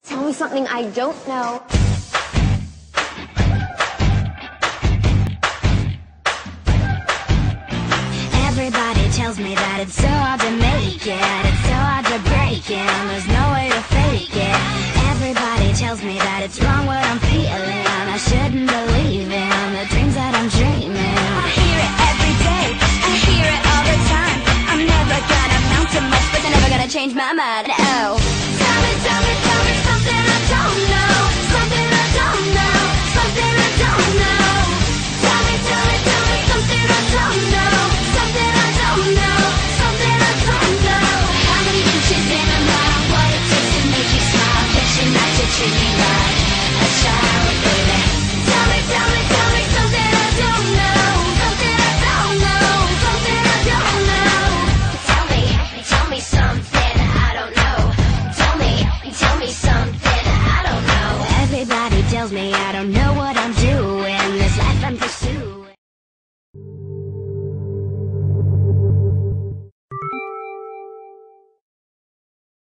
Tell me something I don't know. Everybody tells me that it's so hard to make it, it's so hard to break it, and there's no way to fake it. Everybody tells me that it's wrong what I'm feeling, I shouldn't believe in the dreams that I'm dreaming. I hear it every day, I hear it all the time. I'm never gonna amount to much, but they're never gonna change my mind. Oh, tell me something I don't know, something I don't know, something I don't know. Tell me something I don't know, something I don't know, something I don't know. How many inches in a mile? What it takes to make you smile? Guess you're not to treat me like a child, baby. Tell me something I don't know, something I don't know, something I don't know. Tell me something I don't know. Tell me something I don't know. Everybody tells me I don't know what